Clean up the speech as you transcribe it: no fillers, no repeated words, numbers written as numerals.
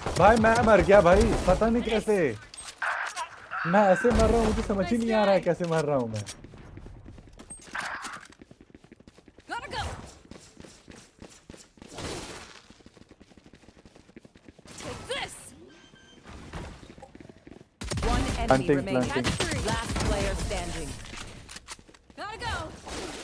भाई मैं मर गया भाई, पता नहीं कैसे। मैं ऐसे मर रहा हूँ, मुझे समझ ही नहीं आ रहा है कैसे मर रहा हूँ मैं। Gotta go. Take this. One enemy Planting, remaining. planting. That's three. Last player standing. Gotta go.